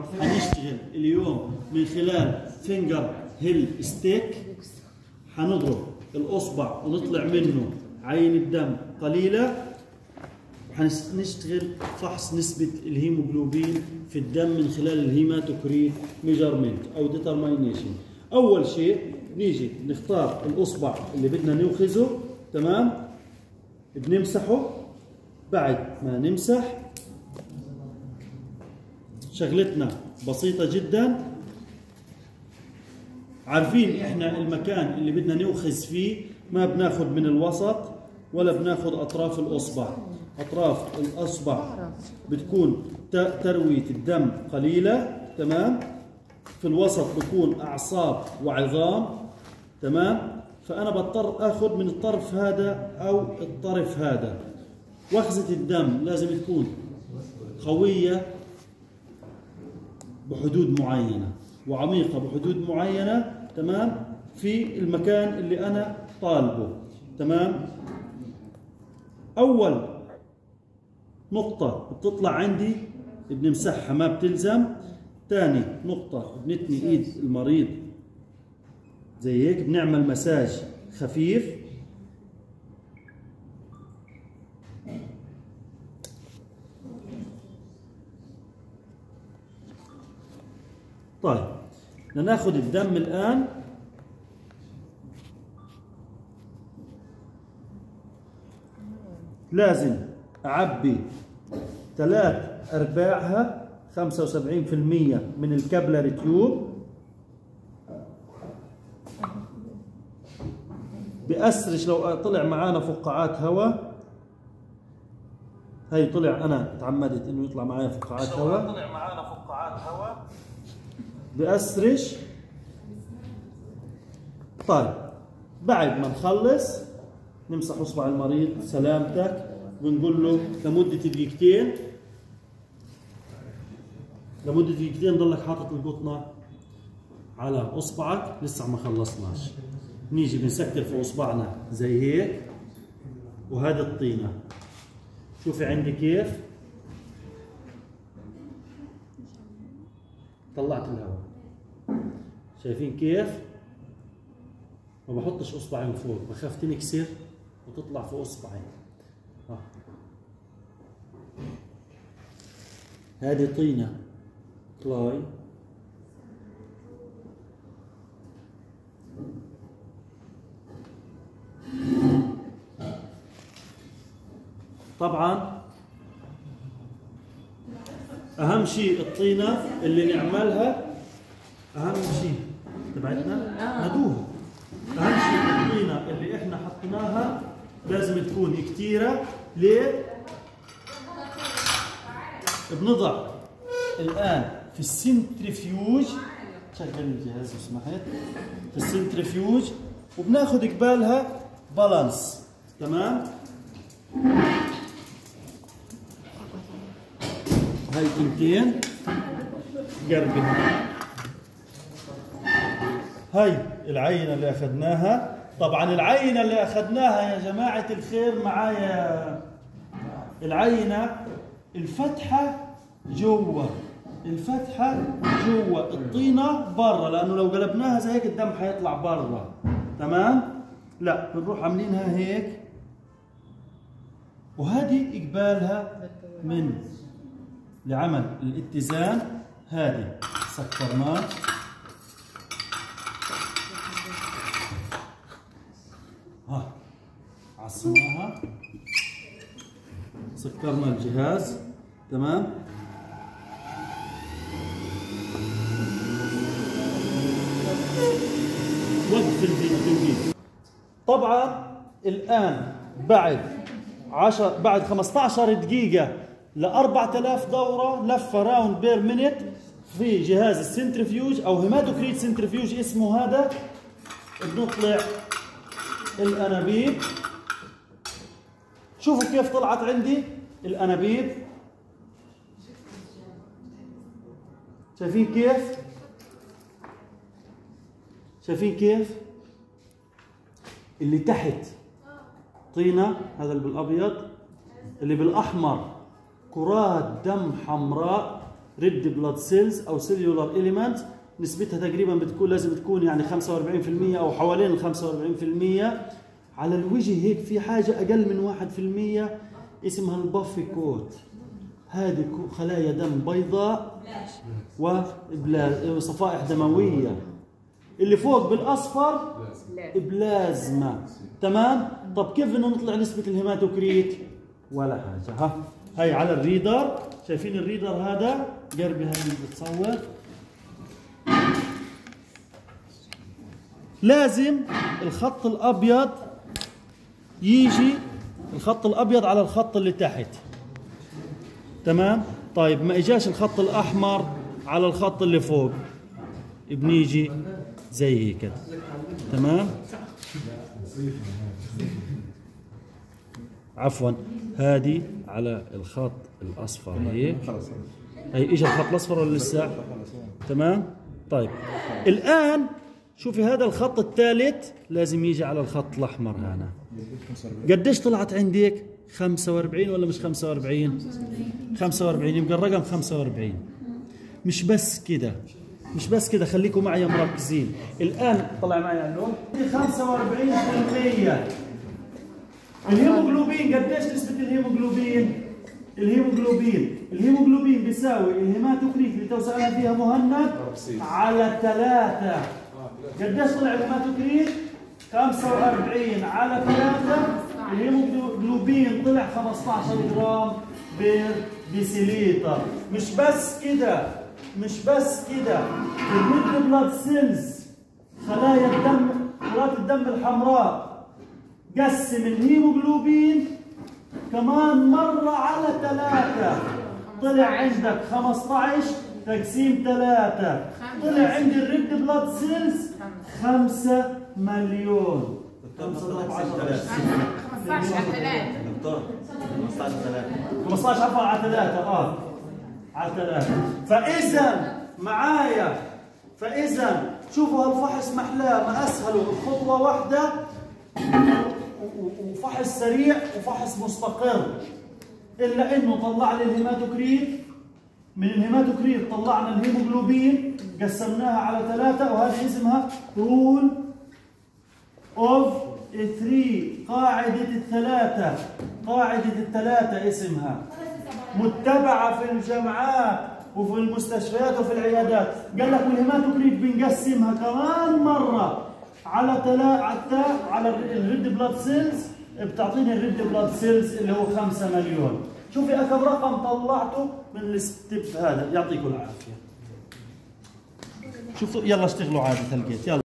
حنشتغل اليوم من خلال فينجر هيل ستيك. حنضرب الأصبع ونطلع منه عين الدم قليلة، وحنشتغل فحص نسبة الهيموجلوبين في الدم من خلال الهيماتوكريت ميجرمنت أو ديترمينيشن. أول شيء نيجي نختار الأصبع اللي بدنا نوخزه، تمام؟ بنمسحه. بعد ما نمسح شغلتنا بسيطة جدا. عارفين احنا المكان اللي بدنا نوخز فيه ما بناخد من الوسط ولا بناخد اطراف الاصبع. اطراف الاصبع بتكون تروية الدم قليلة، تمام؟ في الوسط بكون اعصاب وعظام، تمام؟ فانا بضطر اخذ من الطرف هذا او الطرف هذا. وخزة الدم لازم تكون قوية بحدود معينة وعميقة بحدود معينة، تمام؟ في المكان اللي أنا طالبه، تمام؟ أول نقطة بتطلع عندي بنمسحها ما بتلزم. ثاني نقطة بنتني إيد المريض زي هيك، بنعمل مساج خفيف. طيب بدنا ناخذ الدم الآن. لازم أعبي 3/4 75% من الكابلاري تيوب. بأسرش لو طلع معانا فقاعات هواء. هي طلع، أنا تعمدت إنه يطلع معايا فقاعات هواء. طلع معانا فقاعات هواء بأسرش. طيب بعد ما نخلص نمسح اصبع المريض سلامتك، ونقول له لمدة دقيقتين ضلك حاطط القطنة على اصبعك. لسه ما خلصناش. نيجي بنسكر في اصبعنا زي هيك، وهذه الطينة شوفي عندي كيف طلعت الهواء. شايفين كيف؟ ما بحطش اصبعي من فوق، بخاف تنكسر وتطلع في اصبعي. هذه طينة كلاي. طبعا اهم شيء الطينة اللي نعملها، اهم شيء تبعتنا ندوها. اهم شيء الطينة اللي احنا حطيناها لازم تكون كتيرة. ليه؟ بنضع الان في السنترفيوج. شغل الجهاز لو سمحت. في السنترفيوج وبناخذ قبالها بالانس، تمام؟ هاي تنتين قربي. هاي العينة اللي أخذناها. طبعا العينة اللي أخذناها يا جماعة الخير معايا، العينة الفتحة جوا، الفتحة جوا، الطينة برا، لأنه لو قلبناها زي هيك الدم حيطلع برا، تمام؟ لا بنروح عاملينها هيك، وهذه قبالها من لعمل الاتزان. هذه سكرناه، عصمناها، سكرنا الجهاز، تمام؟ وقف الفيديو. طبعا الآن بعد 15 دقيقة ل 4000 دورة لفة راوند بير مينيت في جهاز السنترفيوج او هيماتوكريت سنترفيوج اسمه هذا. بنطلع الانابيب. شوفوا كيف طلعت عندي الانابيب. شايفين كيف؟ شايفين كيف؟ اللي تحت طينة، هذا اللي بالابيض، اللي بالاحمر كرات دم حمراء ريد بلاد سيلز او سيلولار اليمنت، نسبتها تقريبا بتكون لازم تكون يعني 45% او حوالين ال 45%. على الوجه هيك في حاجه اقل من 1% اسمها البافي كوت، هذه خلايا دم بيضاء وصفائح دمويه. اللي فوق بالاصفر بلازما. تمام. طب كيف بدنا نطلع نسبه الهيماتوكريت؟ ولا حاجه. ها هي على الريدر، شايفين الريدر هذا؟ قربي هذا اللي بتصور. لازم الخط الابيض يجي، الخط الابيض على الخط اللي تحت. تمام. طيب ما اجاش الخط الاحمر على الخط اللي فوق، بنيجي زي هيك. تمام. عفوا، هذه على الخط الاصفر هيك. هي اجى الخط الاصفر ولا لسه؟ تمام. طيب الان شوفي هذا الخط الثالث لازم يجي على الخط الاحمر هنا. قديش طلعت عندك؟ 45 ولا مش 45؟ 45. يبقى الرقم 45. مش بس كده، مش بس كده، خليكم معي مركزين. الان طلع معي على اللون 45%. الهيموغلوبين قديش نسبة الهيموغلوبين؟ الهيموغلوبين بيساوي الهيماتوكريت اللي توسعنا فيها مهند على 3. قديش طلع الهيماتوكريت؟ 45 على 3. الهيموغلوبين طلع 15 جرام بير ديسيليتر. مش بس كده، الريد بلاد سيلز، خلايا الدم، كرات الدم الحمراء، قسم الهيموغلوبين كمان مرة على 3. طلع عندك 15 تقسيم 3. طلع عندي الريد بلاد سيلز 5 مليون. 15 على 3. 15 عفوا على 3. على 3. فإذا معايا، شوفوا هالفحص محلاه، ما أسهله، خطوة واحدة وفحص سريع وفحص مستقر. إلا إنه طلع لي الهيماتوكريت، من الهيماتوكريت طلعنا الهيموغلوبين قسمناها على 3، وهذه اسمها رول اوف 3، قاعدة الثلاثة اسمها، متبعة في الجامعات وفي المستشفيات وفي العيادات. قال لك والهيماتوكريت بنقسمها كمان مرة على الريد بلاد سيلز، بتعطيني الريد بلاد سيلز اللي هو 5 مليون. شوفي أكم رقم طلعته من الستيب هذا. يعطيكم العافية. شوفوا يلا اشتغلوا عادي، تلقيت يلا.